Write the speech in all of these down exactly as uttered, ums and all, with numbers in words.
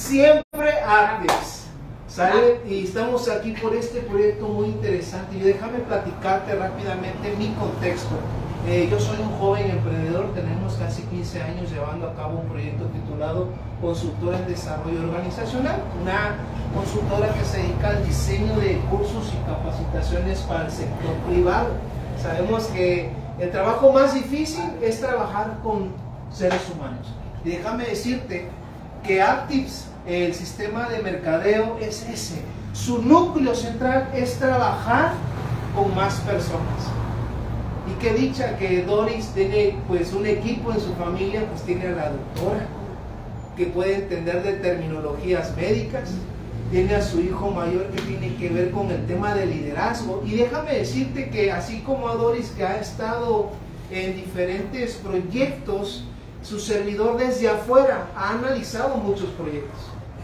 Siempre Actives, ¿sale? Y estamos aquí por este proyecto muy interesante. Y déjame platicarte rápidamente mi contexto. Eh, yo soy un joven emprendedor, tenemos casi quince años llevando a cabo un proyecto titulado Consultora en Desarrollo Organizacional, una consultora que se dedica al diseño de cursos y capacitaciones para el sector privado. Sabemos que el trabajo más difícil es trabajar con seres humanos. Y déjame decirte que Actives, el sistema de mercadeo, es ese. Su núcleo central es trabajar con más personas. Y qué dicha que Doris tiene pues un equipo en su familia, pues tiene a la doctora que puede entender de terminologías médicas, tiene a su hijo mayor que tiene que ver con el tema de liderazgo. Y déjame decirte que así como a Doris, que ha estado en diferentes proyectos, su servidor desde afuera ha analizado muchos proyectos.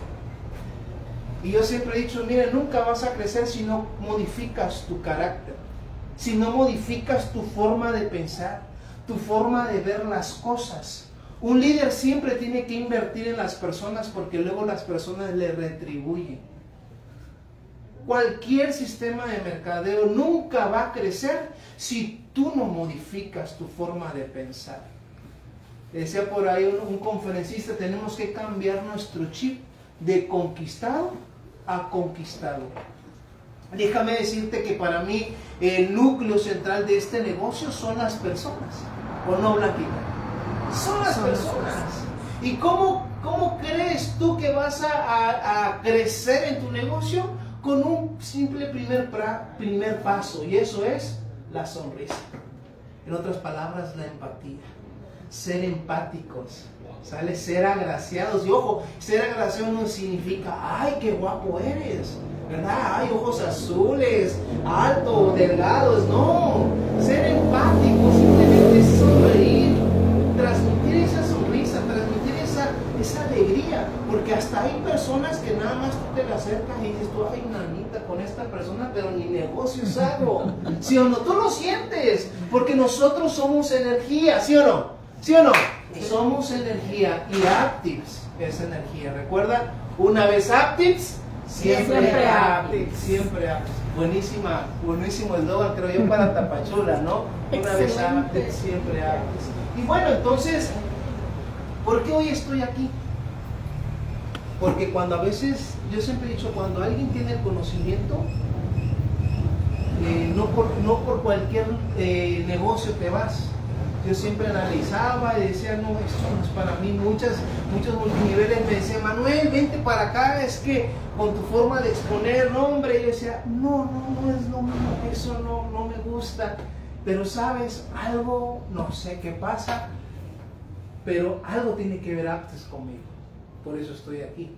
Y yo siempre he dicho, mira, nunca vas a crecer si no modificas tu carácter, si no modificas tu forma de pensar, tu forma de ver las cosas. Un líder siempre tiene que invertir en las personas porque luego las personas le retribuyen. Cualquier sistema de mercadeo nunca va a crecer si tú no modificas tu forma de pensar. Decía por ahí un, un conferencista, tenemos que cambiar nuestro chip de conquistado a conquistado. Déjame decirte que para mí el núcleo central de este negocio son las personas. ¿O no, Blanquita? Son las personas. ¿Y cómo, cómo crees tú que vas a, a, a crecer en tu negocio? Con un simple primer, pra, primer paso, y eso es la sonrisa. En otras palabras, la empatía. Ser empáticos, ¿sale? Ser agraciados. Y ojo, ser agraciado no significa, ay, qué guapo eres, ¿verdad? Ay, ojos azules, alto, delgados. No, ser empático, simplemente sonreír, transmitir esa sonrisa, transmitir esa, esa alegría, porque hasta hay personas que nada más tú te le acercas y dices tú, ay, nanita, con esta persona, pero ni negocios hago. ¿Sí o no? Tú lo sientes, porque nosotros somos energía, ¿sí o no? ¿Sí o no? Somos energía, y Actives es energía. Recuerda, una vez Actives, siempre, siempre Actives. Siempre Actives. Buenísima, buenísimo eslogan, creo yo, para Tapachula, ¿no? Una vez Actives, siempre Actives. Y bueno, entonces, ¿por qué hoy estoy aquí? Porque cuando a veces, yo siempre he dicho, cuando alguien tiene el conocimiento, eh, no, por, no por cualquier eh, negocio te vas. Yo siempre analizaba y decía, no, esto no es para mí. Muchas, muchos multiniveles me decían, Manuel, vente para acá, es que con tu forma de exponer nombre. Y yo decía, no, no, no es lo mismo, eso no, no me gusta. Pero sabes, algo, no sé qué pasa, pero algo tiene que ver Actives conmigo. Por eso estoy aquí.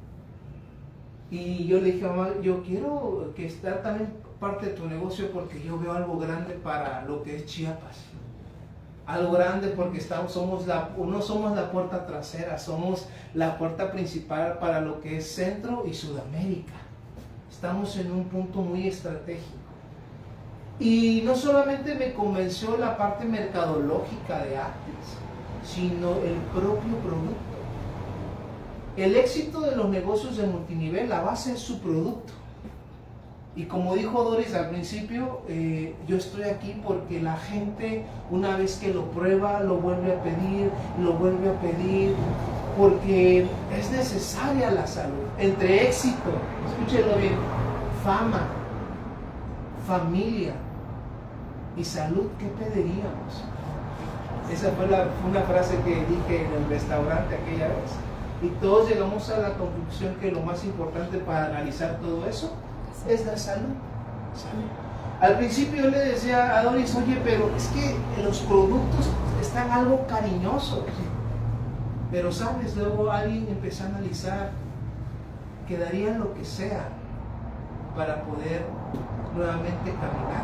Y yo le dije, mamá, yo quiero que esté también parte de tu negocio porque yo veo algo grande para lo que es Chiapas. Algo grande porque estamos, somos la, no somos la puerta trasera, somos la puerta principal para lo que es Centro y Sudamérica. Estamos en un punto muy estratégico. Y no solamente me convenció la parte mercadológica de Actives, sino el propio producto. El éxito de los negocios de multinivel, la base es su producto. Y como dijo Doris al principio, eh, yo estoy aquí porque la gente, una vez que lo prueba, lo vuelve a pedir, lo vuelve a pedir, porque es necesaria la salud. Entre éxito, escúchenlo bien, fama, familia y salud, ¿qué pediríamos? Esa fue la, una frase que dije en el restaurante aquella vez. Y todos llegamos a la conclusión que lo más importante para analizar todo eso es la salud. ¿Sale? Al principio yo le decía a Doris, oye, pero es que los productos están algo cariñosos. Pero sabes, luego alguien empezó a analizar que darían lo que sea para poder nuevamente caminar.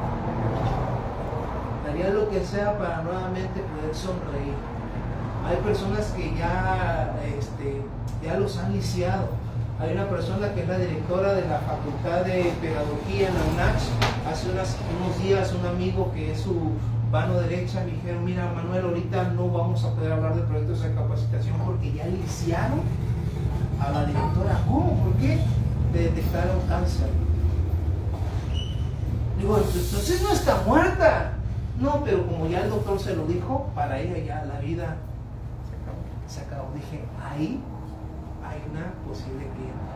Darían lo que sea para nuevamente poder sonreír. Hay personas que ya, este, ya los han lisiado. Hay una persona que es la directora de la Facultad de Pedagogía en la UNACH. Hace unas, unos días un amigo que es su mano derecha me dijeron, mira Manuel, ahorita no vamos a poder hablar de proyectos de capacitación porque ya lisiaron a la directora, ¿cómo? ¿Por qué? Le detectaron cáncer. Digo, entonces no está muerta. No, pero como ya el doctor se lo dijo, para ella ya la vida se acabó. Se acabó. Dije, ahí hay una posible clienta.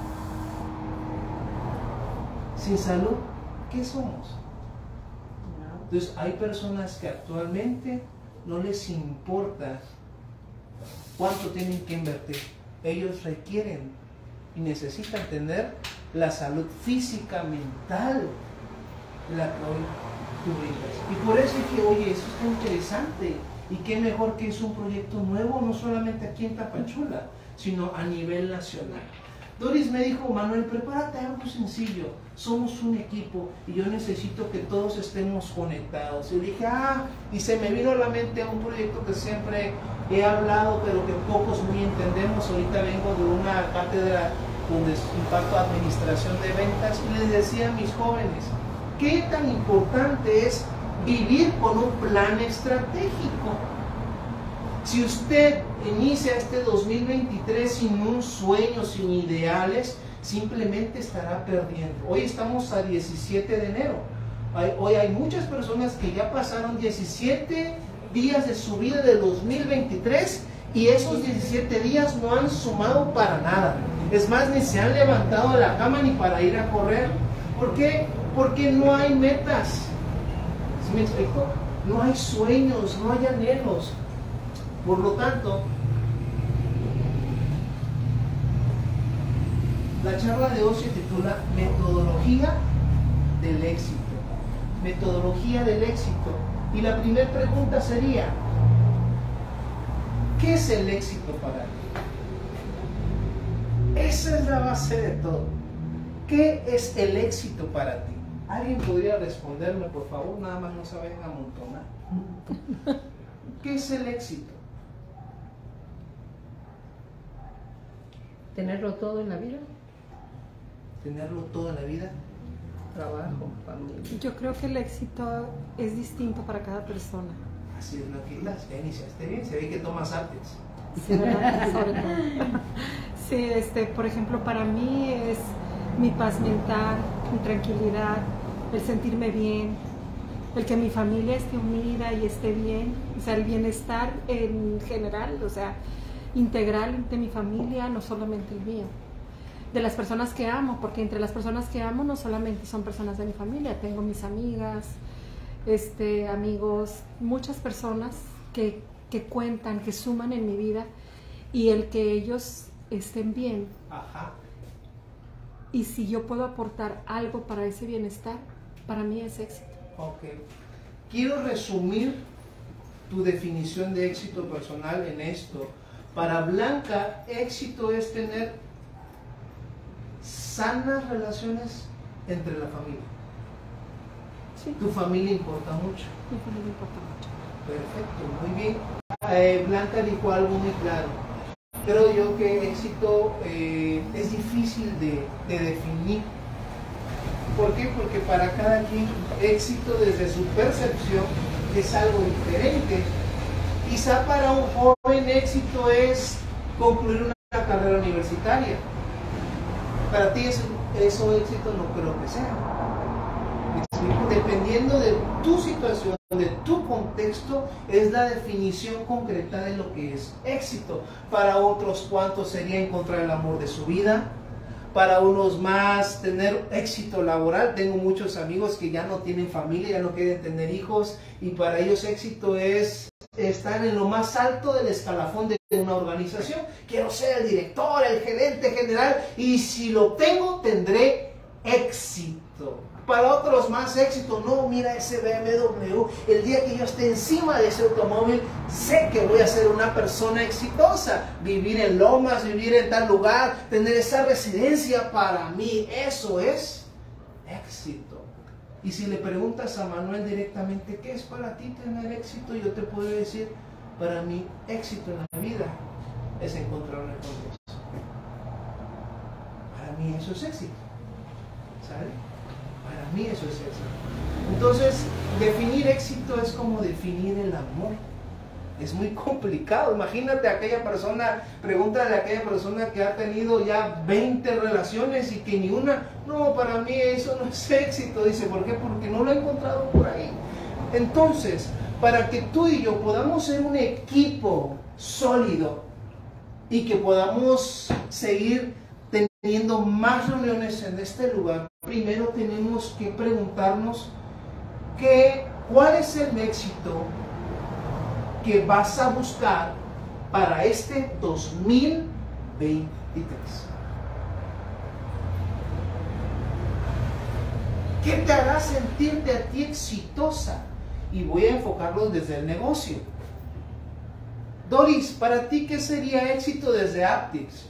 Sin salud, ¿qué somos? Entonces hay personas que actualmente no les importa cuánto tienen que invertir. Ellos requieren y necesitan tener la salud física, mental, la que hoy tú brindas. Y por eso dije, oye, eso está interesante. Y qué mejor que es un proyecto nuevo, no solamente aquí en Tapachula, sino a nivel nacional. Doris me dijo, Manuel, prepárate algo sencillo, somos un equipo y yo necesito que todos estemos conectados. Y dije, ah, y se me vino a la mente un proyecto que siempre he hablado, pero que pocos muy entendemos. Ahorita vengo de una cátedra donde imparto administración de ventas y les decía a mis jóvenes, ¿qué tan importante es vivir con un plan estratégico? Si usted inicia este dos mil veintitrés sin un sueño, sin ideales, simplemente estará perdiendo. Hoy estamos a diecisiete de enero. Hoy hay muchas personas que ya pasaron diecisiete días de su vida de dos mil veintitrés y esos diecisiete días no han sumado para nada. Es más, ni se han levantado de la cama ni para ir a correr. ¿Por qué? Porque no hay metas. ¿Sí me explico? No hay sueños, no hay anhelos. Por lo tanto, la charla de hoy se titula Metodología del éxito. Metodología del éxito. Y la primera pregunta sería, ¿qué es el éxito para ti? Esa es la base de todo. ¿Qué es el éxito para ti? ¿Alguien podría responderme, por favor? Nada más no se vayan a amontonar. ¿Qué es el éxito? Tenerlo todo en la vida. Tenerlo todo en la vida. Trabajo, familia. Yo creo que el éxito es distinto para cada persona. Así es, Blanquita, ya iniciaste bien, se ve que tomas artes. Sí, ¿verdad? Sobre todo. Sí, este, por ejemplo, para mí es mi paz mental, mi tranquilidad, el sentirme bien, el que mi familia esté unida y esté bien, o sea, el bienestar en general, o sea, integral de mi familia, no solamente el mío. De las personas que amo, porque entre las personas que amo no solamente son personas de mi familia, tengo mis amigas, este, amigos, muchas personas que, que cuentan, que suman en mi vida, y el que ellos estén bien. Ajá. Y si yo puedo aportar algo para ese bienestar, para mí es éxito. Ok. Quiero resumir tu definición de éxito personal en esto. Para Blanca, éxito es tener sanas relaciones entre la familia. Sí. Tu familia importa mucho. Mi familia importa mucho. Perfecto, muy bien. Eh, Blanca dijo algo muy claro. Creo yo que éxito eh, es difícil de, de definir. ¿Por qué? Porque para cada quien éxito desde su percepción es algo diferente. Quizá para un joven éxito es concluir una carrera universitaria. Para ti eso, eso éxito no creo que sea. Dependiendo de tu situación, de tu contexto, es la definición concreta de lo que es éxito. Para otros, ¿cuánto sería encontrar el amor de su vida? Para unos más, tener éxito laboral. Tengo muchos amigos que ya no tienen familia, ya no quieren tener hijos, y para ellos éxito es estar en lo más alto del escalafón de una organización. Quiero ser el director, el gerente general, y si lo tengo, tendré éxito. Para otros más éxito, no, mira ese B M W, el día que yo esté encima de ese automóvil, sé que voy a ser una persona exitosa. Vivir en Lomas, vivir en tal lugar, tener esa residencia, para mí eso es éxito. Y si le preguntas a Manuel directamente, ¿qué es para ti tener éxito? Yo te puedo decir, para mí éxito en la vida es encontrarme con Dios. Para mí eso es éxito, ¿sabes? Para mí eso es éxito. Entonces, definir éxito es como definir el amor. Es muy complicado. Imagínate a aquella persona, pregúntale a aquella persona que ha tenido ya veinte relaciones y que ni una, no, para mí eso no es éxito. Dice, ¿por qué? Porque no lo he encontrado por ahí. Entonces, para que tú y yo podamos ser un equipo sólido y que podamos seguir teniendo más reuniones en este lugar, primero tenemos que preguntarnos que, ¿cuál es el éxito que vas a buscar para este dos mil veintitrés? ¿Qué te hará sentirte a ti exitosa? Y voy a enfocarlo desde el negocio. Doris, ¿para ti qué sería éxito desde Aptix?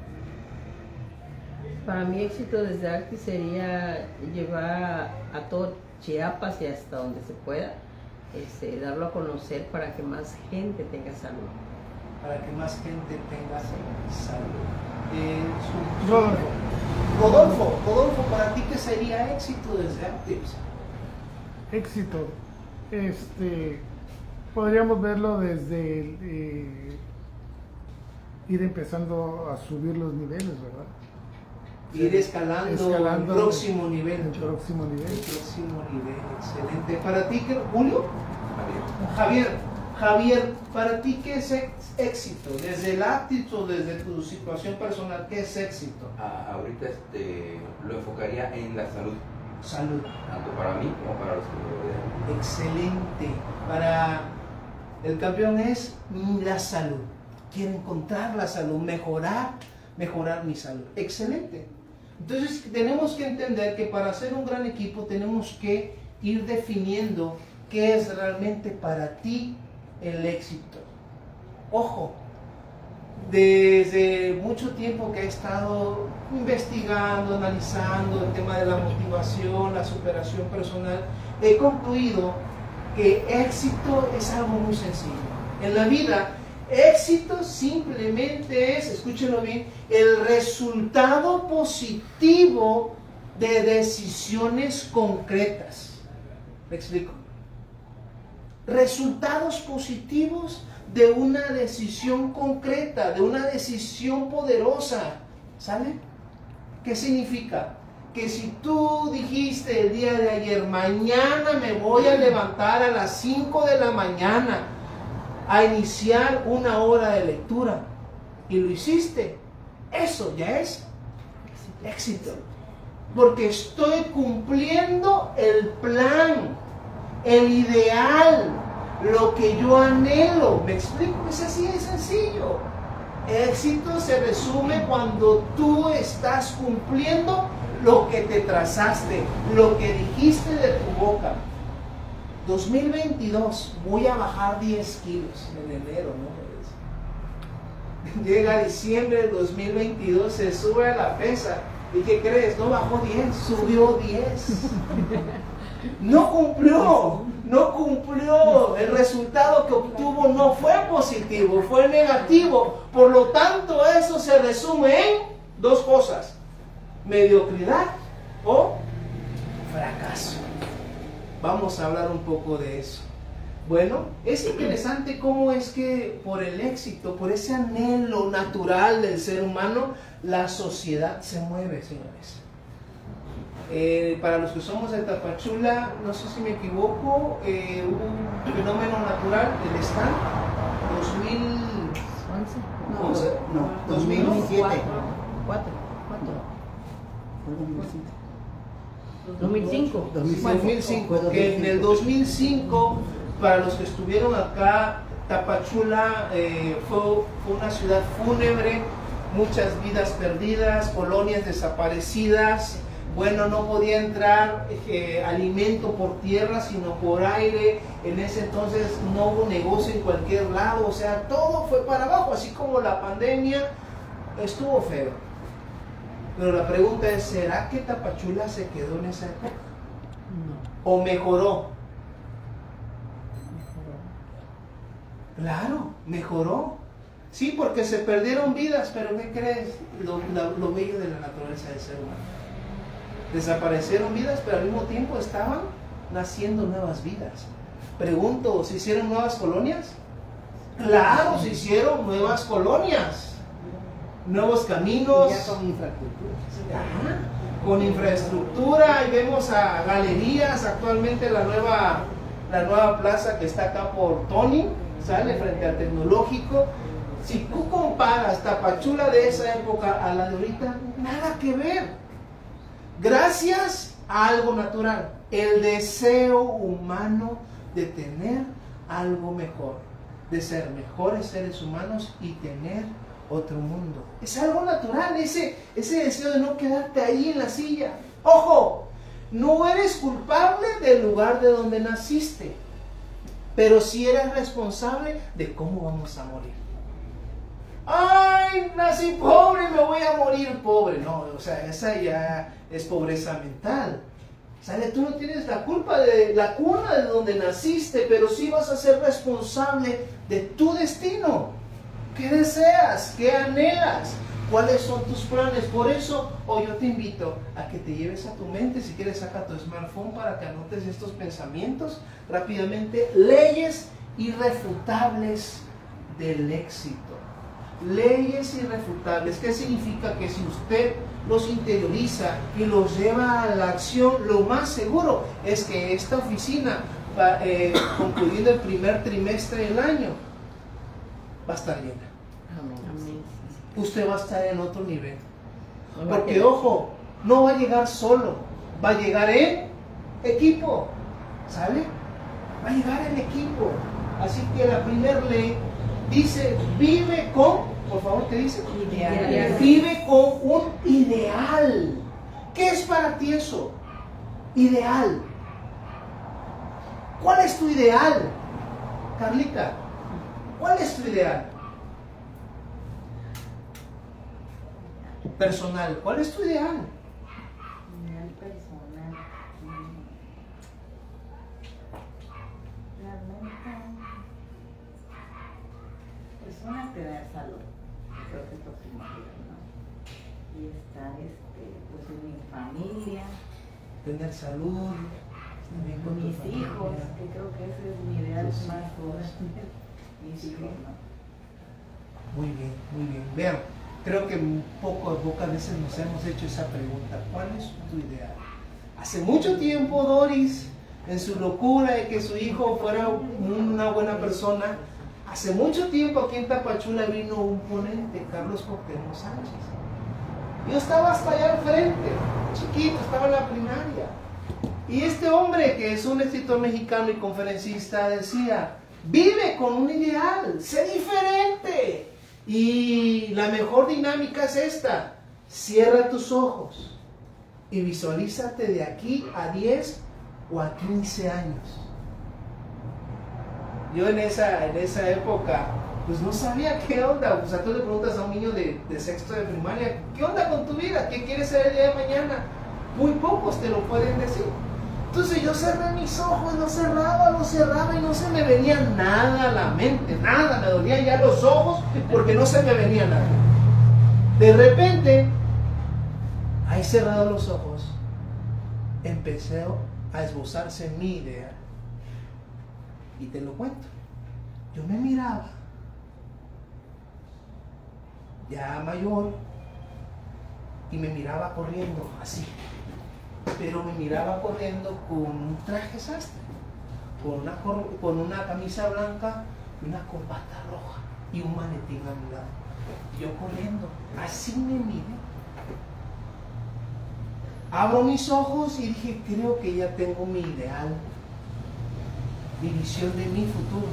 Para mí éxito desde Aptix sería llevar a todo Chiapas y hasta donde se pueda, Este, darlo a conocer para que más gente tenga salud. Para que más gente tenga salud. Eh, su, su, Rodolfo. Rodolfo, Rodolfo, ¿para ti qué sería éxito desde Aptix? Éxito. Este, podríamos verlo desde el, eh, ir empezando a subir los niveles, ¿verdad? Ir escalando, Escalando el próximo nivel. El próximo nivel. El próximo nivel, excelente. ¿Para ti qué, Julio? Javier. Javier, ¿para ti qué es éxito? Desde el Aptix o desde tu situación personal, ¿qué es éxito? Ah, ahorita este, lo enfocaría en la salud, Salud. tanto para mí como para los que me rodean. Excelente. Para el campeón es la salud. Quiero encontrar la salud, mejorar, mejorar mi salud. Excelente. Entonces tenemos que entender que para hacer un gran equipo tenemos que ir definiendo qué es realmente para ti el éxito. Ojo, desde mucho tiempo que he estado investigando, analizando el tema de la motivación, la superación personal, he concluido que éxito es algo muy sencillo. En la vida, éxito simplemente es, escúchenlo bien, el resultado positivo de decisiones concretas. ¿Me explico? Resultados positivos de una decisión concreta, de una decisión poderosa. ¿Sale? ¿Qué significa? Que si tú dijiste el día de ayer, mañana me voy a levantar a las cinco de la mañana a iniciar una hora de lectura y lo hiciste, eso ya es éxito, porque estoy cumpliendo el plan, el ideal, lo que yo anhelo. ¿Me explico? Es así de sencillo. Éxito se resume cuando tú estás cumpliendo lo que te trazaste, lo que dijiste de tu boca. dos mil veintidós, voy a bajar diez kilos en enero, ¿no? Llega diciembre del dos mil veintidós, se sube a la pesa. ¿Y qué crees? No bajó diez, subió diez. No cumplió, no cumplió. El resultado que obtuvo no fue positivo, fue negativo. Por lo tanto, eso se resume en dos cosas: mediocridad o fracaso. Vamos a hablar un poco de eso. Bueno, es interesante cómo es que por el éxito, por ese anhelo natural del ser humano, la sociedad se mueve, señores. Eh, para los que somos de Tapachula, no sé si me equivoco, eh, hubo un fenómeno natural, el stand, dos mil once, no, dos mil siete. cuatro, dos mil cinco. dos mil cinco, que en el dos mil cinco, para los que estuvieron acá, Tapachula eh, fue, fue una ciudad fúnebre, muchas vidas perdidas, colonias desaparecidas. Bueno, no podía entrar eh, alimento por tierra, sino por aire. En ese entonces no hubo negocio en cualquier lado, o sea, todo fue para abajo, así como la pandemia estuvo feo. Pero la pregunta es, ¿será que Tapachula se quedó en esa época? No. ¿O mejoró? Claro, mejoró. Sí, porque se perdieron vidas, pero ¿qué crees? Lo, lo, lo bello de la naturaleza del ser humano. Desaparecieron vidas, pero al mismo tiempo estaban naciendo nuevas vidas. Pregunto, ¿se hicieron nuevas colonias? Claro, se hicieron nuevas colonias, nuevos caminos. Ya con infraestructura. Ajá, con infraestructura, y vemos a galerías, actualmente la nueva, la nueva plaza que está acá por Tony, sale frente al Tecnológico. Si tú comparas Tapachula de esa época a la de ahorita, nada que ver. Gracias a algo natural, el deseo humano de tener algo mejor, de ser mejores seres humanos y tener otro mundo. Es algo natural, ese, ese deseo de no quedarte ahí en la silla. Ojo, no eres culpable del lugar de donde naciste, pero sí eres responsable de cómo vamos a morir. Ay, nací pobre, me voy a morir pobre. No, o sea, esa ya es pobreza mental. ¿Sale? Tú no tienes la culpa de la cuna de donde naciste, pero sí vas a ser responsable de tu destino. ¿Qué deseas? ¿Qué anhelas? ¿Cuáles son tus planes? Por eso hoy yo te invito a que te lleves a tu mente, si quieres saca tu smartphone para que anotes estos pensamientos rápidamente. Leyes irrefutables del éxito. Leyes irrefutables. ¿Qué significa? Que si usted los interioriza y los lleva a la acción, lo más seguro es que esta oficina, va, eh, concluyendo el primer trimestre del año, va a estar llena. Amén. Usted va a estar en otro nivel. Porque, ojo, no va a llegar solo, va a llegar en equipo. ¿Sale? Va a llegar en equipo. Así que la primera ley dice, vive con, por favor, ¿qué dice? Ideal. Vive con un ideal. ¿Qué es para ti eso? Ideal. ¿Cuál es tu ideal? Carlita, ¿cuál es tu ideal? Personal, ¿cuál es tu ideal? Ideal personal. Realmente, pues una tener salud. Creo que es lo primordial, ¿no? Y estar, este, pues en mi familia. Tener salud, también con Mis tu hijos, familia. que creo que ese es mi ideal Tus más hijos. fuerte. Mis hijos, ¿no? Muy bien, muy bien. Vean, creo que poco a pocas veces nos hemos hecho esa pregunta. ¿Cuál es tu ideal? Hace mucho tiempo Doris, en su locura de que su hijo fuera una buena persona, hace mucho tiempo aquí en Tapachula vino un ponente, Carlos Cuauhtémoc Sánchez. Yo estaba hasta allá al frente, chiquito, estaba en la primaria. Y este hombre, que es un escritor mexicano y conferencista, decía, vive con un ideal, sé diferente. Y la mejor dinámica es esta: cierra tus ojos y visualízate de aquí a diez o a quince años. Yo en esa, en esa época pues no sabía qué onda. O sea, tú le preguntas a un niño de, de sexto de primaria, ¿qué onda con tu vida? ¿Qué quieres ser el día de mañana? Muy pocos te lo pueden decir. Entonces yo cerré mis ojos, lo cerraba, lo cerraba y no se me venía nada a la mente, nada, me dolían ya los ojos porque no se me venía nada. De repente, ahí cerrados los ojos, empecé a esbozarse mi idea. Y te lo cuento. Yo me miraba, ya mayor, y me miraba corriendo así. Pero me miraba corriendo con un traje sastre, con una, con una camisa blanca y una corbata roja y un maletín a mi lado. Yo corriendo, así me miré. Abro mis ojos y dije, creo que ya tengo mi ideal, mi visión de mi futuro.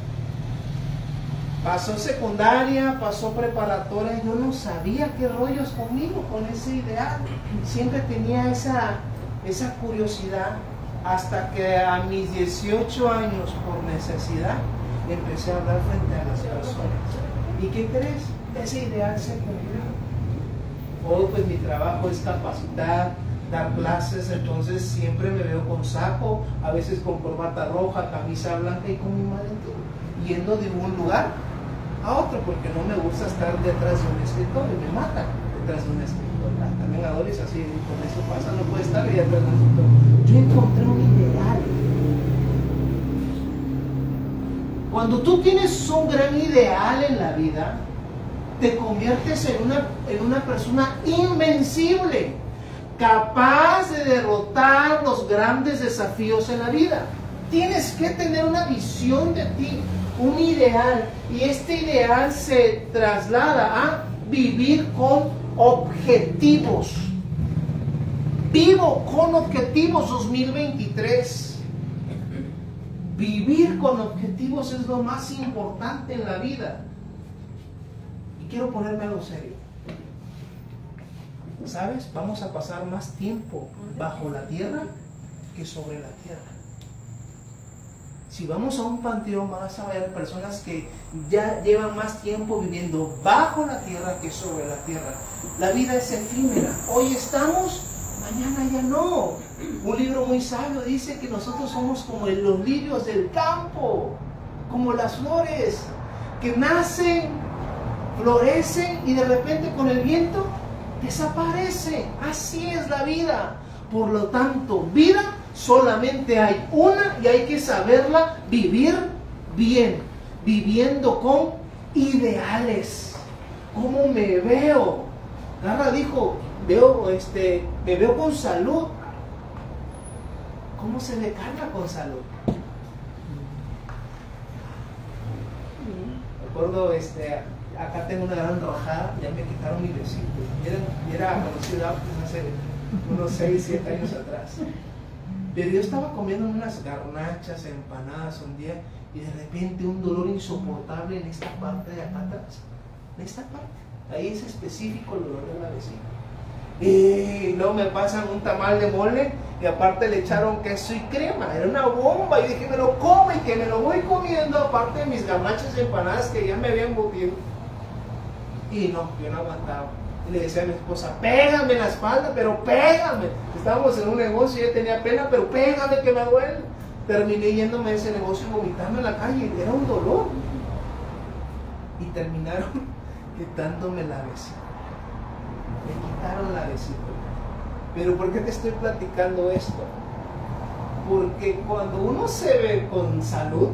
Pasó secundaria, pasó preparatoria, yo no sabía qué rollos conmigo, con ese ideal. Siempre tenía esa, esa curiosidad, hasta que a mis dieciocho años, por necesidad, empecé a hablar frente a las personas. ¿Y qué crees? Ese ideal se cumplió. Hoy pues mi trabajo es capacitar, dar clases, entonces siempre me veo con saco, a veces con corbata roja, camisa blanca y con mi maletín, yendo de un lugar a otro, porque no me gusta estar detrás de un escritorio, me matan detrás de un escritorio. También a Doris así, con eso pasa, no puede estar ahí detrás de un escritorio. Yo encontré un ideal. Cuando tú tienes un gran ideal en la vida, te conviertes en una, en una persona invencible, capaz de derrotar los grandes desafíos en la vida. Tienes que tener una visión de ti, un ideal, y este ideal se traslada a vivir con objetivos. Vivo con objetivos dos mil veintitrés. Vivir con objetivos es lo más importante en la vida. Y quiero ponerme algo serio. ¿Sabes? Vamos a pasar más tiempo bajo la tierra que sobre la tierra. Si vamos a un panteón, vas a ver personas que ya llevan más tiempo viviendo bajo la tierra que sobre la tierra. La vida es efímera. Hoy estamos, mañana ya no. Un libro muy sabio dice que nosotros somos como los lirios del campo, como las flores que nacen, florecen y de repente con el viento desaparecen. Así es la vida. Por lo tanto, vida solamente hay una y hay que saberla vivir bien, viviendo con ideales. ¿Cómo me veo? Garra dijo, veo, este, me veo con salud. ¿Cómo se ve Carla con salud? Recuerdo, este, acá tengo una gran rojada, ya me quitaron mi besito. Era, era conocido hace unos seis, siete años atrás. Pero yo estaba comiendo unas garnachas, empanadas un día, y de repente un dolor insoportable en esta parte de acá atrás. En esta parte. Ahí es específico el dolor de la vesícula. Y luego me pasan un tamal de mole y aparte le echaron queso y crema. Era una bomba. Y dije, me lo como y que me lo voy comiendo, aparte de mis garnachas y empanadas que ya me habían embutido. Y no, yo no aguantaba. Y le decía a mi esposa, pégame en la espalda, pero pégame. Estábamos en un negocio y yo tenía pena, pero pégame que me duele. Terminé yéndome a ese negocio y vomitando en la calle. Era un dolor. Y terminaron quitándome la vesícula. Me quitaron la vesícula. Pero ¿por qué te estoy platicando esto? Porque cuando uno se ve con salud,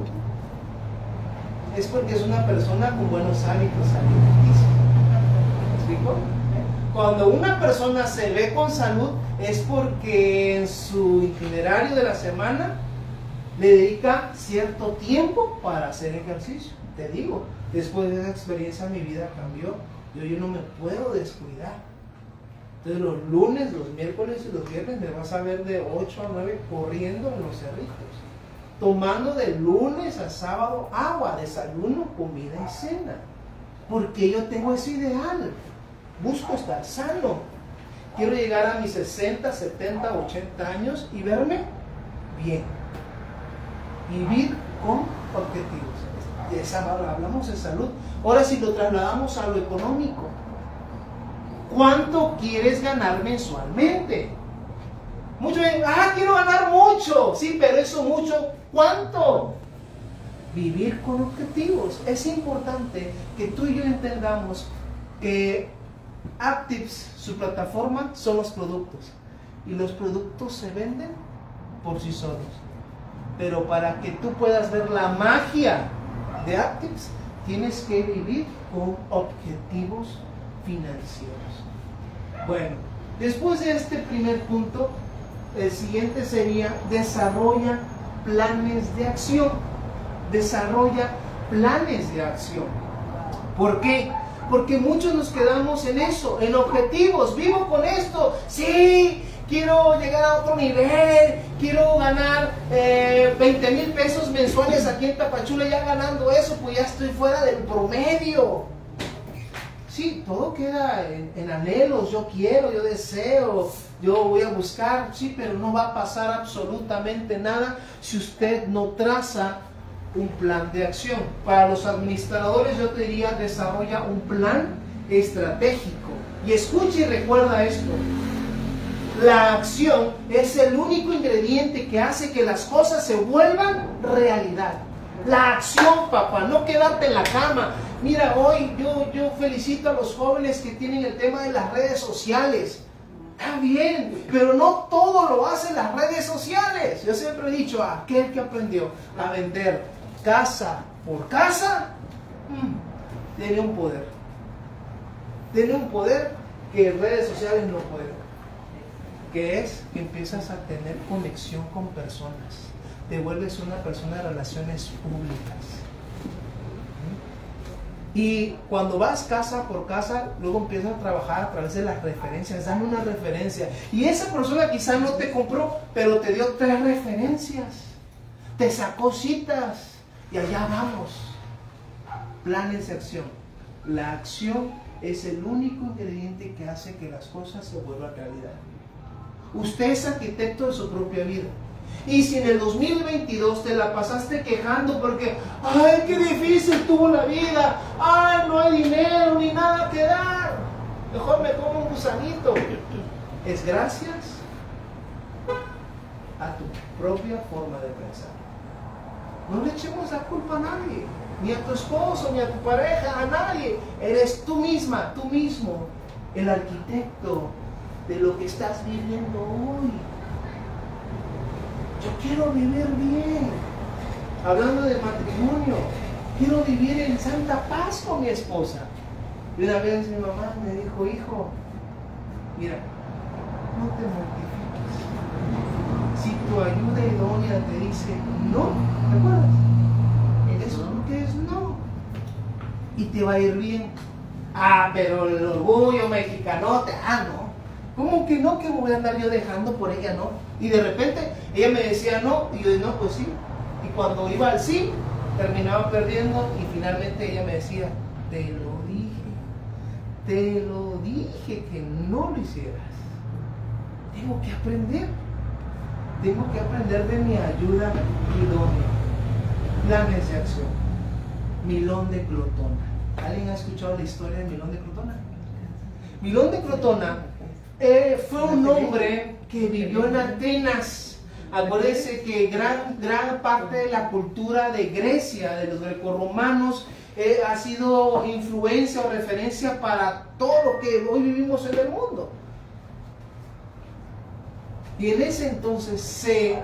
es porque es una persona con buenos hábitos alimenticios. ¿Me explico? Cuando una persona se ve con salud, es porque en su itinerario de la semana le dedica cierto tiempo para hacer ejercicio. Te digo, después de esa experiencia mi vida cambió. Yo, yo no me puedo descuidar. Entonces los lunes, los miércoles y los viernes me vas a ver de ocho a nueve corriendo en los cerritos, tomando de lunes a sábado agua, desayuno, comida y cena, porque yo tengo ese ideal, busco estar sano, quiero llegar a mis sesenta, setenta, ochenta años y verme bien, vivir con objetivos. De esa manera hablamos de salud. Ahora si lo trasladamos a lo económico, ¿cuánto quieres ganar mensualmente? Muchos dicen, ah, quiero ganar mucho. Sí, pero eso mucho, ¿cuánto? Vivir con objetivos. Es importante que tú y yo entendamos que Aptips, su plataforma, son los productos. Y los productos se venden por sí solos. Pero para que tú puedas ver la magia de Aptips, tienes que vivir con objetivos financieros. Bueno, después de este primer punto, el siguiente sería desarrolla planes de acción. Desarrolla planes de acción. ¿Por qué? Porque muchos nos quedamos en eso, en objetivos. Vivo con esto, sí, quiero llegar a otro nivel, quiero ganar eh, veinte mil pesos mensuales aquí en Tapachula. Ya ganando eso, pues ya estoy fuera del promedio. Sí, todo queda en, en anhelos, yo quiero, yo deseo, yo voy a buscar, sí, pero no va a pasar absolutamente nada si usted no traza un plan de acción. Para los administradores yo te diría, desarrolla un plan estratégico. Y escucha y recuerda esto, la acción es el único ingrediente que hace que las cosas se vuelvan realidad. La acción, papá, no quedarte en la cama. Mira, hoy yo, yo felicito a los jóvenes que tienen el tema de las redes sociales. Está bien, pero no todo lo hacen las redes sociales. Yo siempre he dicho, aquel que aprendió a vender casa por casa, mmm, tiene un poder. Tiene un poder que redes sociales no pueden. Que es que empiezas a tener conexión con personas. Te vuelves una persona de relaciones públicas. Y cuando vas casa por casa, luego empiezas a trabajar a través de las referencias. Dame una referencia. Y esa persona quizá no te compró, pero te dio tres referencias. Te sacó citas. Y allá vamos. Planes de acción. La acción es el único ingrediente que hace que las cosas se vuelvan realidad. Usted es arquitecto de su propia vida. Y si en el dos mil veintidós te la pasaste quejando porque, ay, qué difícil tuvo la vida, ay, no hay dinero ni nada que dar, mejor me como un gusanito, es gracias a tu propia forma de pensar. No le echemos la culpa a nadie, ni a tu esposo, ni a tu pareja, a nadie. Eres tú misma, tú mismo, el arquitecto de lo que estás viviendo hoy. Yo quiero vivir bien. Hablando de matrimonio, quiero vivir en santa paz con mi esposa. Y una vez mi mamá me dijo, hijo, mira, no te mortifiques. Si tu ayuda idónea te dice no, ¿te acuerdas? Es porque es no. Y te va a ir bien. Ah, pero el orgullo mexicanote, ah, no. ¿Cómo que no? Que voy a andar yo dejando por ella, no. Y de repente ella me decía no, y yo no, pues sí. Y cuando iba al sí, terminaba perdiendo y finalmente ella me decía, te lo dije, te lo dije que no lo hicieras. Tengo que aprender, tengo que aprender de mi ayuda idónea. Planes de acción. Milón de Crotona. ¿Alguien ha escuchado la historia de Milón de Crotona? Milón de Crotona eh, fue un hombre que vivió en Atenas. Acuérdense que gran, gran parte de la cultura de Grecia, de los grecorromanos, eh, ha sido influencia o referencia para todo lo que hoy vivimos en el mundo. Y en ese entonces se,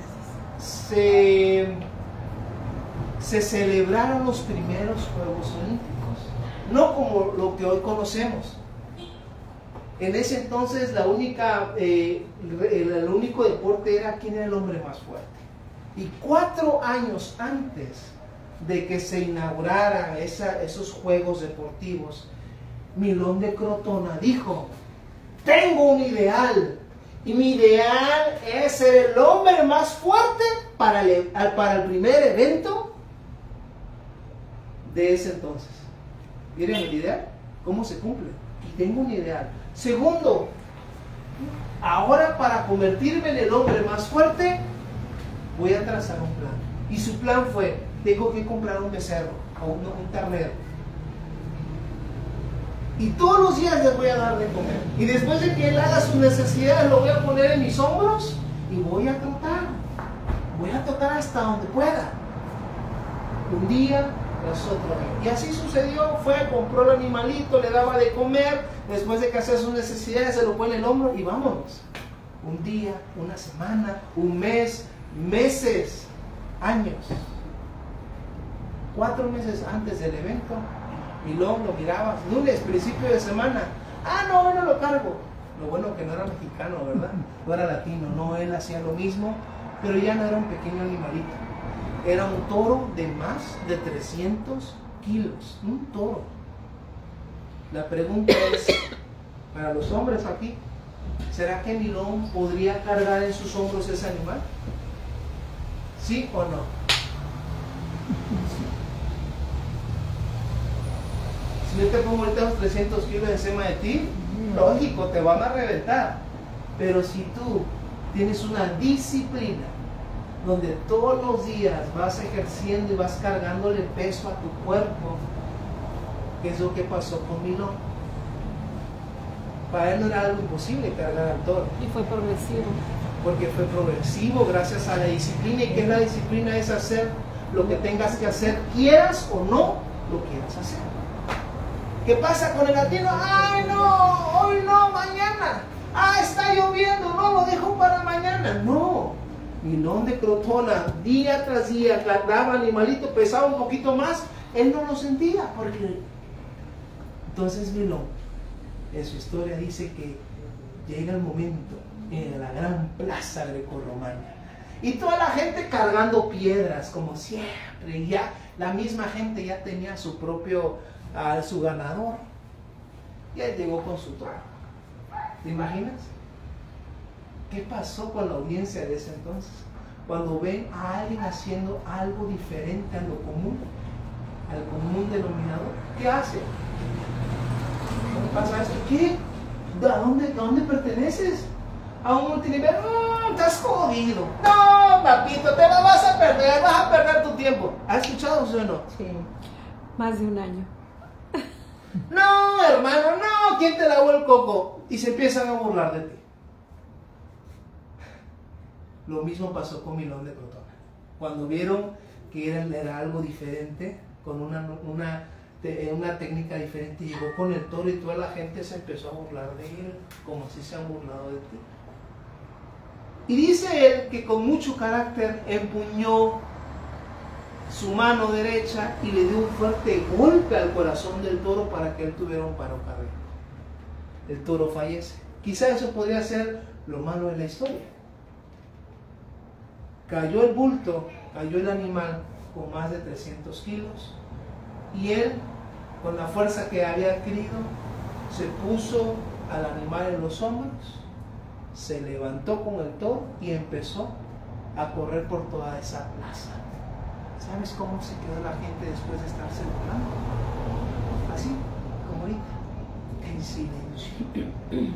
se, se celebraron los primeros Juegos Olímpicos, no como lo que hoy conocemos. En ese entonces la única, eh, el, el único deporte era quién era el hombre más fuerte. Y cuatro años antes de que se inauguraran esa, esos Juegos Deportivos, Milón de Crotona dijo, tengo un ideal, y mi ideal es ser el hombre más fuerte para el, para el primer evento de ese entonces. ¿Miren el ideal? ¿Cómo se cumple? Y tengo un ideal. Segundo, ahora para convertirme en el hombre más fuerte, voy a trazar un plan. Y su plan fue, tengo que comprar un becerro, o un, un ternero. Y todos los días les voy a dar de comer. Y después de que él haga sus necesidades, lo voy a poner en mis hombros y voy a trotar. Voy a trotar hasta donde pueda. Un día tras otro. Y así sucedió. Fue, compró el animalito, le daba de comer. Después de que hacía sus necesidades, se lo pone en el hombro y vámonos. Un día, una semana, un mes, meses, años. Cuatro meses antes del evento, Milón lo miraba, lunes, principio de semana. Ah, no, bueno, lo cargo. Lo bueno que no era mexicano, ¿verdad? No era latino, no, él hacía lo mismo, pero ya no era un pequeño animalito. Era un toro de más de trescientos kilos, un toro. La pregunta es, para los hombres aquí, ¿será que Milón podría cargar en sus hombros ese animal? ¿Sí o no? Si yo te pongo ahorita los trescientos kilos encima de ti, lógico, te van a reventar. Pero si tú tienes una disciplina donde todos los días vas ejerciendo y vas cargándole peso a tu cuerpo, ¿qué es lo que pasó con Milón? Para él no era algo imposible cargar al toro. Y fue progresivo. Porque fue progresivo gracias a la disciplina. ¿Y qué es la disciplina? Es hacer lo que tengas que hacer, quieras o no lo quieras hacer. ¿Qué pasa con el latino? ¡Ay, no! Hoy no, mañana. ¡Ah, está lloviendo! No, lo dejo para mañana. No. Milón de Crotona, día tras día, daba animalito, pesaba un poquito más, él no lo sentía, porque entonces Milón, en su historia dice que llega el momento en la gran plaza grecorromana, y toda la gente cargando piedras, como siempre, y ya la misma gente ya tenía su propio, uh, su ganador, y él llegó con su toro. ¿Te imaginas? ¿Qué pasó con la audiencia de ese entonces? Cuando ven a alguien haciendo algo diferente a lo común, al común denominador, ¿qué hace? ¿Cómo pasa esto? ¿Qué? ¿A dónde, a dónde perteneces? ¿A un multinivel? ¡No! ¡Estás jodido! ¡No, papito! ¡Te lo vas a perder! ¡Vas a perder tu tiempo! ¿Has escuchado eso o no? Sí, más de un año. No, hermano, no. ¿Quién te lavó el coco? Y se empiezan a burlar de ti. Lo mismo pasó con Milón de Crotona. Cuando vieron que era, era algo diferente, con una, una, una técnica diferente, llegó con el toro y toda la gente se empezó a burlar de él, como si se han burlado de ti. Y dice él que con mucho carácter empuñó su mano derecha y le dio un fuerte golpe al corazón del toro para que él tuviera un paro cardíaco. El toro fallece. Quizá eso podría ser lo malo de la historia. Cayó el bulto, cayó el animal con más de trescientos kilos, y él, con la fuerza que había adquirido, se puso al animal en los hombros, se levantó con el toro y empezó a correr por toda esa plaza. ¿Sabes cómo se quedó la gente después de estarse burlando? Así, como ahorita, en silencio,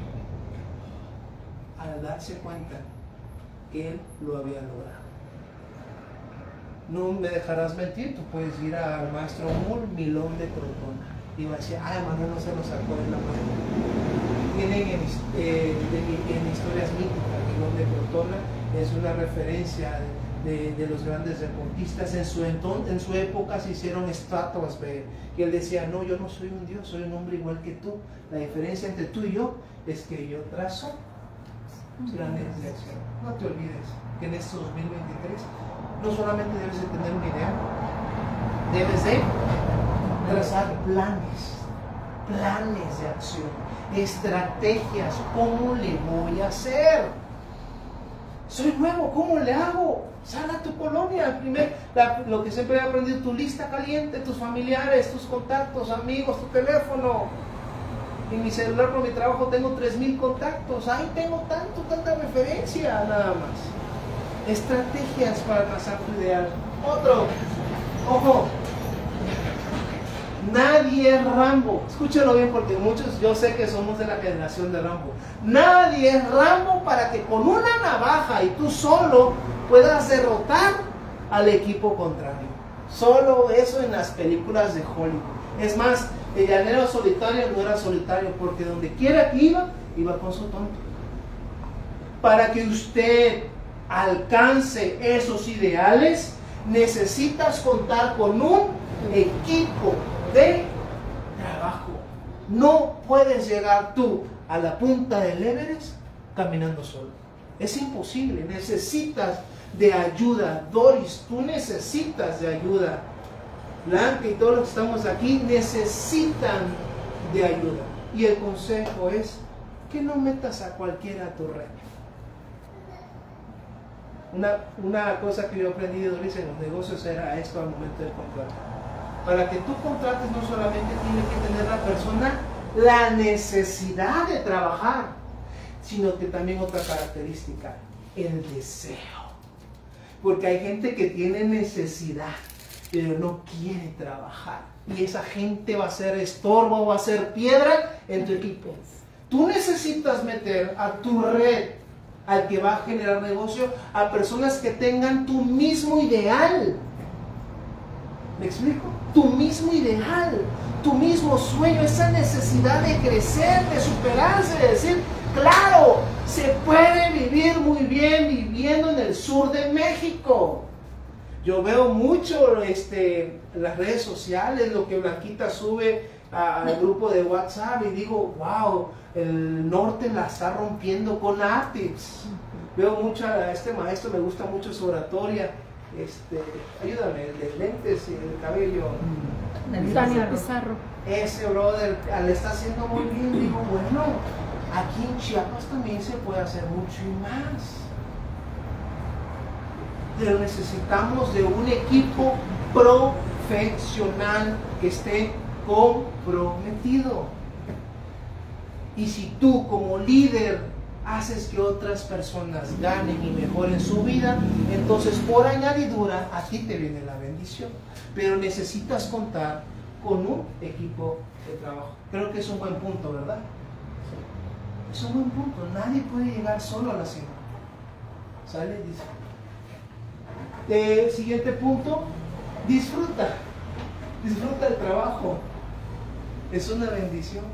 al darse cuenta que él lo había logrado. No me dejarás mentir, tú puedes ir al maestro Moore, Milón de Crotona, y va a decir, ah, Manuel no se lo sacó de la mano. Tienen en, eh, de, en historias míticas, Milón de Crotona es una referencia de, de, de los grandes deportistas. En su, enton, en su época se hicieron estatuas de él, y él decía, no, yo no soy un dios, soy un hombre igual que tú. La diferencia entre tú y yo es que yo trazo planes de acción. No te olvides que en estos dos mil veintitrés no solamente debes de tener una idea, debes de trazar planes, planes de acción, estrategias. ¿Cómo le voy a hacer? Soy nuevo, ¿cómo le hago? Sal a tu colonia, primer, la, lo que siempre he aprendido, tu lista caliente, tus familiares, tus contactos, amigos, tu teléfono. En mi celular por mi trabajo tengo tres mil contactos, ahí tengo tanto, tanta referencia, nada más. Estrategias para alcanzar tu ideal. Otro, ojo, nadie es Rambo. Escúchalo bien, porque muchos, yo sé que somos de la generación de Rambo. Nadie es Rambo para que con una navaja y tú solo puedas derrotar al equipo contrario. Solo eso en las películas de Hollywood. Es más, el llanero solitario no era solitario, porque donde quiera que iba, iba con su tonto. Para que usted alcance esos ideales, necesitas contar con un equipo de trabajo. No puedes llegar tú a la punta del Everest caminando solo. Es imposible. Necesitas de ayuda. Doris, tú necesitas de ayuda. Blanca y todos los que estamos aquí necesitan de ayuda. Y el consejo es que no metas a cualquiera a tu red. Una, una cosa que yo aprendí de Doris en los negocios era esto al momento del contrato. Para que tú contrates, no solamente tiene que tener la persona la necesidad de trabajar, sino que también otra característica, el deseo. Porque hay gente que tiene necesidad, pero no quiere trabajar. Y esa gente va a ser estorbo, va a ser piedra en tu equipo. Tú necesitas meter a tu red, al que va a generar negocio, a personas que tengan tu mismo ideal. ¿Me explico? Tu mismo ideal, tu mismo sueño, esa necesidad de crecer, de superarse, de decir, claro, se puede vivir muy bien viviendo en el sur de México. Yo veo mucho este, las redes sociales, lo que Blanquita sube al grupo de WhatsApp y digo, wow, el norte la está rompiendo con Aptips. Veo mucho a este maestro, me gusta mucho su oratoria. Este, ayúdame, el de lentes y el cabello. Daniel Pizarro. Ese brother le está haciendo muy bien. Digo, bueno, aquí en Chiapas también se puede hacer mucho y más. Pero necesitamos de un equipo profesional que esté comprometido. Y si tú como líder haces que otras personas ganen y mejoren su vida, entonces por añadidura a ti te viene la bendición. Pero necesitas contar con un equipo de trabajo. Creo que es un buen punto, ¿verdad? Es un buen punto. Nadie puede llegar solo a la cima. ¿Sale? Dice. Eh, siguiente punto, disfruta. Disfruta el trabajo. Es una bendición.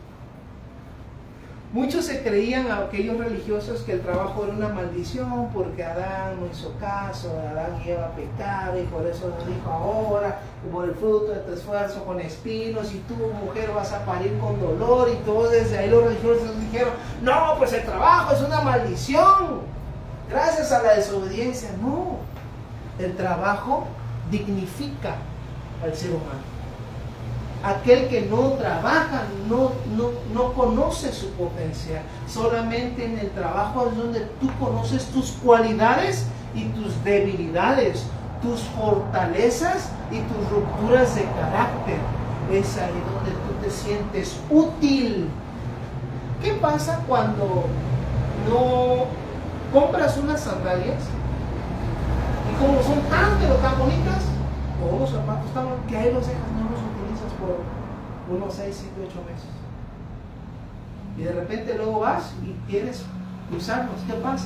Muchos se creían, aquellos religiosos, que el trabajo era una maldición porque Adán no hizo caso, Adán y Eva pecaron y por eso nos dijo ahora, que por el fruto de tu esfuerzo con espinos, y tú, mujer, vas a parir con dolor, y todos desde ahí los religiosos dijeron, no, pues el trabajo es una maldición, gracias a la desobediencia. No, el trabajo dignifica al ser humano. Aquel que no trabaja no, no, no conoce su potencial. Solamente en el trabajo es donde tú conoces tus cualidades y tus debilidades, tus fortalezas y tus rupturas de carácter. Es ahí donde tú te sientes útil. ¿Qué pasa cuando no compras unas sandalias y como son tan pero tan bonitas, o unos zapatos tan bonitos, que ahí los dejas, no los utilizas por unos seis, siete, ocho meses? Y de repente luego vas y quieres usarlos. ¿Qué pasa?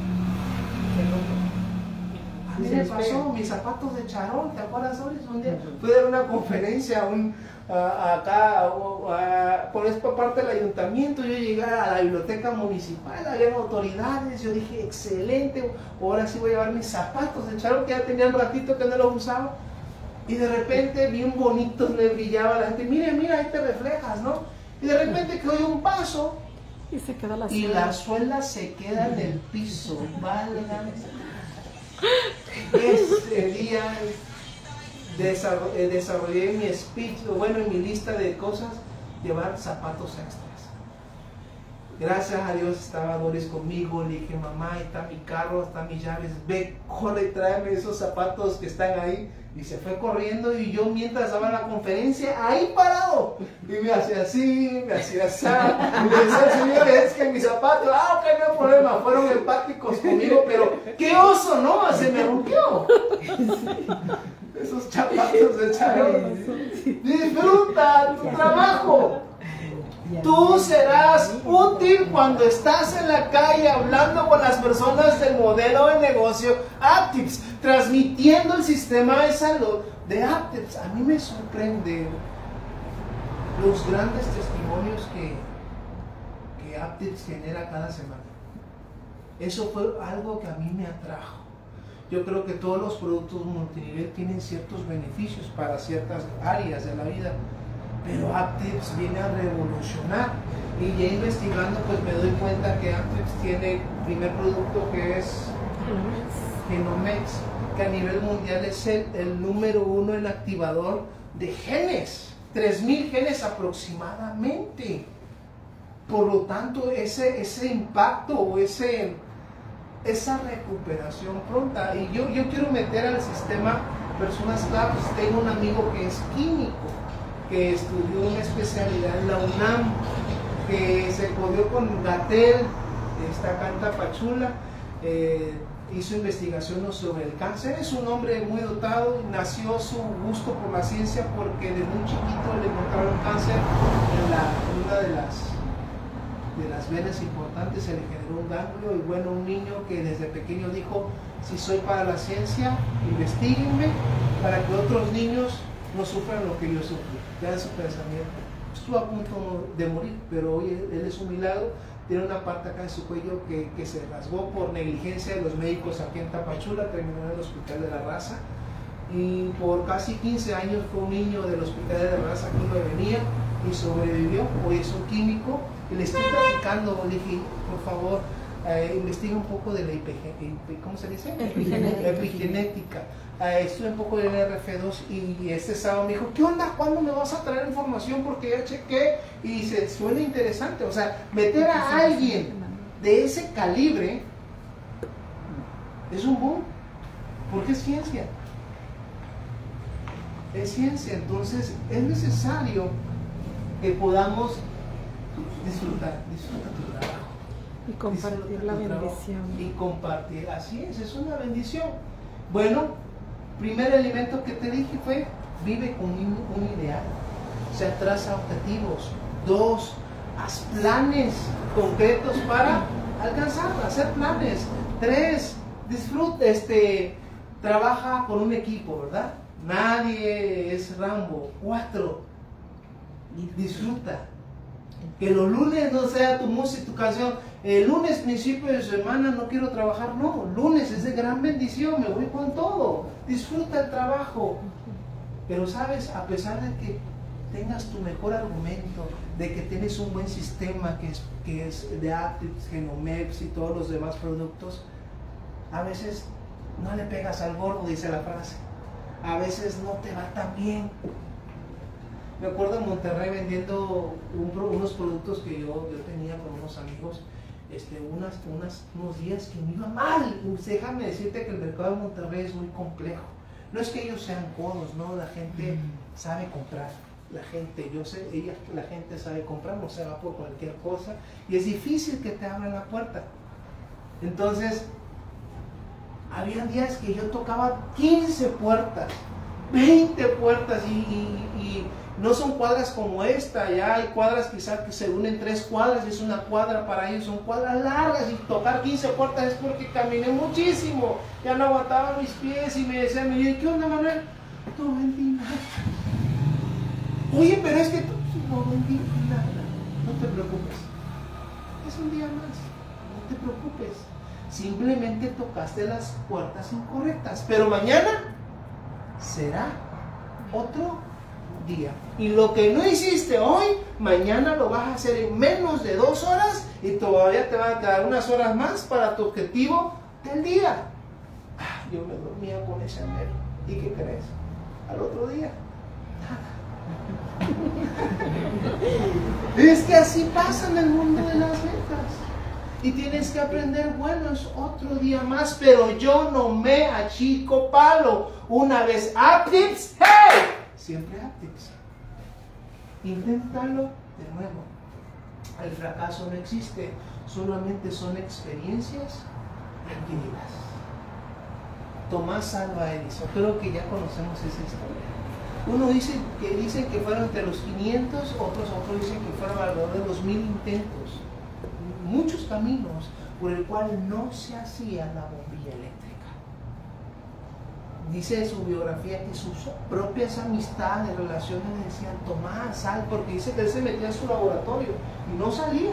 A mí me pasó mis zapatos de charol, ¿te acuerdas, Doris? Un día fui a dar una conferencia un, uh, acá, uh, uh, por esta parte del ayuntamiento. Yo llegué a la biblioteca municipal, había autoridades, yo dije, excelente, ahora sí voy a llevar mis zapatos de charol, que ya tenía un ratito que no los usaba. Y de repente bien bonitos, me brillaba la gente, mire, mira, ahí te reflejas, ¿no? Y de repente que doy un paso y, se queda la, y suela. la suela se queda en el piso. Válgame. Ese día desarrollé, desarrollé mi speech, bueno, en mi lista de cosas, llevar zapatos extras. Gracias a Dios estaba Doris conmigo, le dije, mamá, ahí está mi carro, están mis llaves, ve, corre, tráeme esos zapatos que están ahí. Y se fue corriendo, y yo mientras daba la conferencia, ahí parado, y me hacía así, me hacía así, y me decía, señores, es que mis zapatos, ah, ok, no hay problema, fueron empáticos conmigo, pero qué oso, ¿no? Se me rompió. Esos zapatos de charol. Disfruta tu trabajo. Tú serás útil cuando estás en la calle hablando con las personas del modelo de negocio Aptips, transmitiendo el sistema de salud de Aptips. A mí me sorprende los grandes testimonios que, que Aptips genera cada semana. Eso fue algo que a mí me atrajo. Yo creo que todos los productos multinivel tienen ciertos beneficios para ciertas áreas de la vida, pero Aptips viene a revolucionar. Y ya investigando, pues me doy cuenta que Aptips tiene el primer producto, que es Genomex, que a nivel mundial es el, el número uno en activador de genes, tres mil genes aproximadamente. Por lo tanto, ese, ese impacto o ese, esa recuperación pronta. Y yo, yo quiero meter al sistema personas claves. Tengo un amigo que es químico, que estudió una especialidad en la UNAM, que se codió con Gatell, está acá en Tapachula, eh, hizo investigación sobre el cáncer. Es un hombre muy dotado, nació su gusto por la ciencia porque de muy chiquito le encontraron cáncer en, la, en una de las, de las venas importantes, se le generó un ganglio, y bueno, un niño que desde pequeño dijo, si soy para la ciencia, investíguenme para que otros niños no sufran lo que yo sufrí. Ya es su pensamiento. Estuvo a punto de morir, pero hoy él es un milagro. Tiene una parte acá en su cuello que, que se rasgó por negligencia de los médicos aquí en Tapachula, terminó en el hospital de la Raza, y por casi quince años fue un niño del hospital de raza que me venía y sobrevivió. Hoy es un químico y le estoy platicando, le dije, por favor, eh, investiga un poco de la I P G, ¿cómo se dice? Epigenética. Epigenética. Eh, estuve un poco de R F dos y este sábado me dijo, ¿qué onda? ¿Cuándo me vas a traer información? Porque ya chequé y dice, suena interesante. O sea, meter a alguien de ese calibre es un boom, porque es ciencia. Es ciencia, entonces es necesario que podamos disfrutar, disfrutar tu trabajo. Y compartir la bendición. Y compartir, así es, es una bendición. Bueno, primer elemento que te dije fue, vive con un, un ideal, o sea, traza objetivos. Dos, haz planes concretos para alcanzarlo, hacer planes. Tres, disfruta, este, trabaja con un equipo, ¿verdad? Nadie es Rambo. Cuatro, disfruta. Que los lunes no sea tu música, tu canción. El lunes, principio de semana, no quiero trabajar. No, lunes es de gran bendición, me voy con todo. Disfruta el trabajo. Pero sabes, a pesar de que tengas tu mejor argumento, de que tienes un buen sistema que es, que es de Aptix, Genomex y todos los demás productos, a veces no le pegas al gordo, dice la frase. A veces no te va tan bien. Me acuerdo en Monterrey vendiendo un, unos productos que yo, yo tenía con unos amigos, este, unas, unas, unos días que me iba mal. Déjame decirte que el mercado de Monterrey es muy complejo. No es que ellos sean codos, no, la gente mm. sabe comprar. La gente, yo sé, ella, la gente sabe comprar, no se va por cualquier cosa y es difícil que te abran la puerta. Entonces, había días que yo tocaba quince puertas, veinte puertas y, y, y no son cuadras como esta, ya hay cuadras quizás que se unen tres cuadras y es una cuadra para ellos, son cuadras largas y tocar quince puertas es porque caminé muchísimo, ya no aguantaba mis pies y me decían, ¿qué onda, Manuel? No vendí nada. Oye, pero es que tú no vendí nada, no te preocupes, es un día más, no te preocupes. Simplemente tocaste las puertas incorrectas, pero mañana será otro día. Y lo que no hiciste hoy, mañana lo vas a hacer en menos de dos horas y todavía te van a quedar unas horas más para tu objetivo del día. Ah, yo me dormía con ese anhelo. ¿Y qué crees? Al otro día, nada. Es que así pasa en el mundo de las ventas. Y tienes que aprender, bueno, es otro día más, pero yo no me achico palo. Una vez Aptix, ¡hey! Siempre Aptix. Inténtalo de nuevo. El fracaso no existe, solamente son experiencias adquiridas. Tomás Alva Edison, creo que ya conocemos esa historia. Uno dice que dicen que fueron entre los quinientos, otros, otros dicen que fueron alrededor de los mil intentos. Muchos caminos por el cual no se hacía la bombilla eléctrica. Dice en su biografía que sus propias amistades, relaciones le decían, Tomás, sal, porque dice que él se metía en su laboratorio y no salía.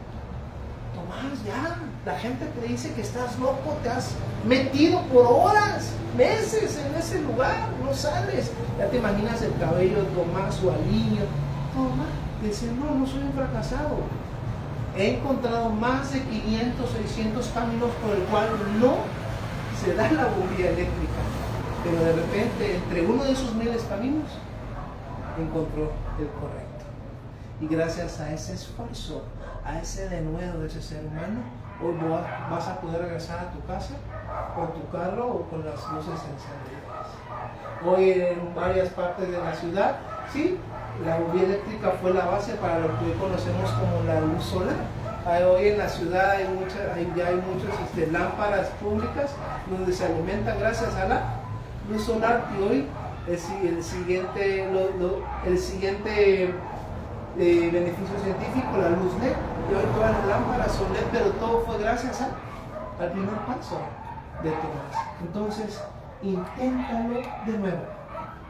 Tomás, ya, la gente te dice que estás loco, te has metido por horas, meses en ese lugar, no sales. Ya te imaginas el cabello de Tomás, su aliño. Tomás, decía, no, no soy un fracasado. He encontrado más de quinientos, seiscientos caminos por el cual no se da la bombilla eléctrica, pero de repente entre uno de esos miles caminos encontró el correcto. Y gracias a ese esfuerzo, a ese denuedo de ese ser humano, hoy vas a poder regresar a tu casa con tu carro o con las luces encendidas. Hoy en varias partes de la ciudad, sí, la bombilla eléctrica fue la base para lo que hoy conocemos como la luz solar. Hoy en la ciudad hay muchas, hay, ya hay muchas este, lámparas públicas donde se alimentan gracias a la luz solar. Y hoy el, el siguiente, lo, lo, el siguiente eh, beneficio científico, la luz L E D. Y hoy todas las lámparas son L E D, pero todo fue gracias a, al primer paso de Tomás. Entonces, inténtalo de nuevo.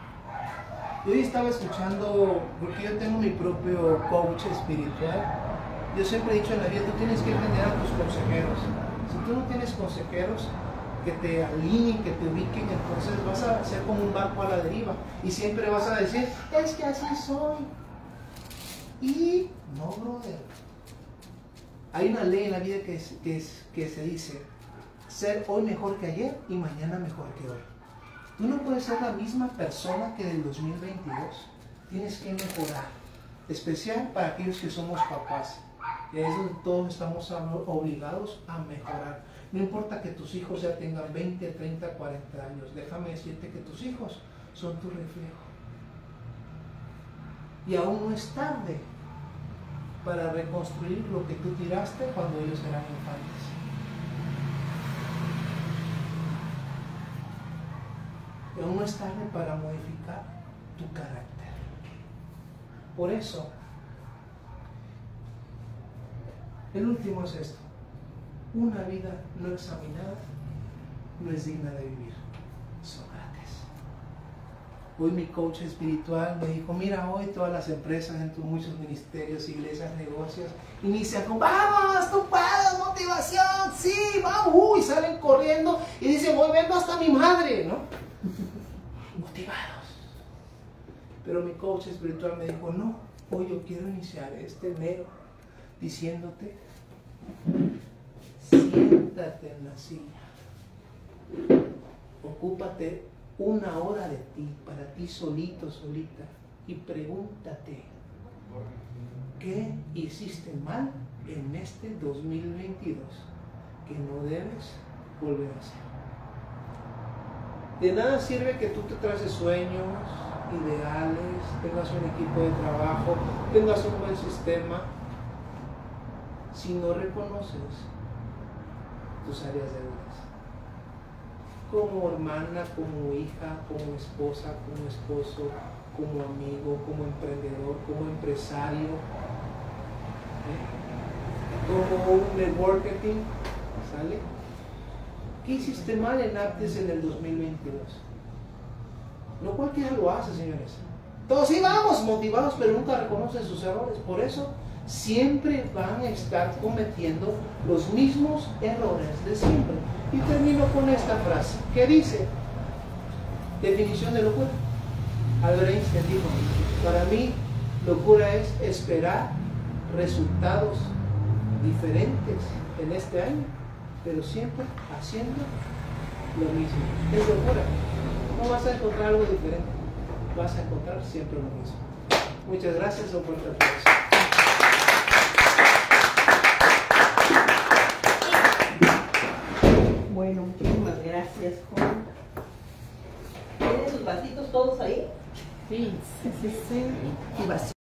Yo hoy estaba escuchando, porque yo tengo mi propio coach espiritual. Yo siempre he dicho en la vida, tú tienes que entender a tus consejeros. Si tú no tienes consejeros, que te alineen, que te ubiquen, entonces vas a ser como un barco a la deriva y siempre vas a decir, es que así soy. Y no, brother. Hay una ley en la vida que, es, que, es, que se dice, ser hoy mejor que ayer y mañana mejor que hoy. Tú no puedes ser la misma persona que del dos mil veintidós. Tienes que mejorar, especial para aquellos que somos papás. Y a eso todos estamos obligados a mejorar. No importa que tus hijos ya tengan veinte, treinta, cuarenta años. Déjame decirte que tus hijos son tu reflejo. Y aún no es tarde para reconstruir lo que tú tiraste cuando ellos eran infantes. Y aún no es tarde para modificar tu carácter. Por eso, el último es esto. Una vida no examinada no es digna de vivir. Sócrates. Hoy mi coach espiritual me dijo, mira, hoy todas las empresas, en tus muchos ministerios, iglesias, negocios, inician con, vamos, tú puedes, motivación, sí, vamos, uy, salen corriendo y dicen, hoy vengo hasta mi madre, ¿no? Motivados. Pero mi coach espiritual me dijo, no, hoy yo quiero iniciar este enero diciéndote, siéntate en la silla, ocúpate una hora de ti, para ti solito, solita, y pregúntate, ¿qué hiciste mal en este dos mil veintidós que no debes volver a hacer? De nada sirve que tú te traces sueños, ideales, tengas un equipo de trabajo, tengas un buen sistema, si no reconoces tus áreas débiles. Como hermana, como hija, como esposa, como esposo, como amigo, como emprendedor, como empresario, ¿eh? Como un networking, ¿sale? ¿Qué hiciste mal en Aptes en el dos mil veintidós? No cualquiera lo hace, señores. Todos sí vamos motivados, pero nunca reconocen sus errores. Por eso siempre van a estar cometiendo los mismos errores de siempre. Y termino con esta frase, que dice, definición de locura. Albert Einstein dijo, para mí, locura es esperar resultados diferentes en este año, pero siempre haciendo lo mismo. Es locura. No vas a encontrar algo diferente, vas a encontrar siempre lo mismo. Muchas gracias, un fuerte aplauso. Bueno, muchísimas gracias, Juan. ¿Tienen sus vasitos todos ahí? Sí, sí, sí. Y vasitos.